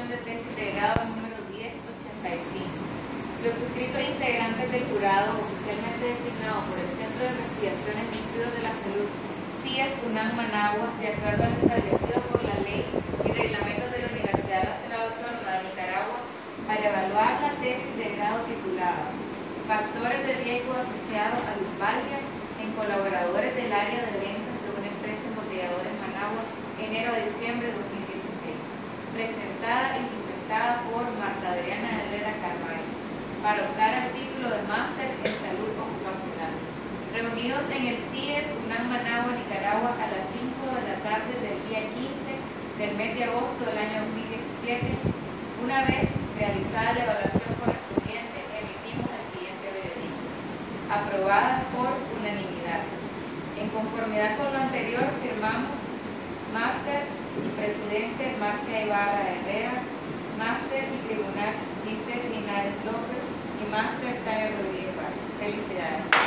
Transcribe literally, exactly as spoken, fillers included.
redacción de tesis de grado número diez ochenta y cinco. Los suscritos integrantes del jurado oficialmente designado por el Centro de Investigaciones y Estudios de la Salud, C I E S UNAM Managua, de acuerdo a lo establecido por la ley y reglamentos de la Universidad Nacional Autónoma de Nicaragua, para evaluar la tesis de grado titulada Factores de riesgo asociados a Lupalgia en colaboradores del área de ventas de una empresa embotelladora en Managua, enero a diciembre de dos mil dieciséis, presentada y sustentada por Marta Adriana Herrera Carvalho, para optar al título de Máster en Salud Ocupacional. Reunidos en el C I E S UNAM Managua, Nicaragua, a las cinco de la tarde del día quince del mes de agosto del año dos mil diecisiete, una vez realizada la evaluación correspondiente, emitimos el siguiente veredicto. Aprobada por unanimidad. En conformidad con lo anterior, firmamos Máster y Presidente Marcia Ibarra Herrera, Máster y Tribunal Dice Linares López y Máster Tania Rodríguez Vargas. Felicidades.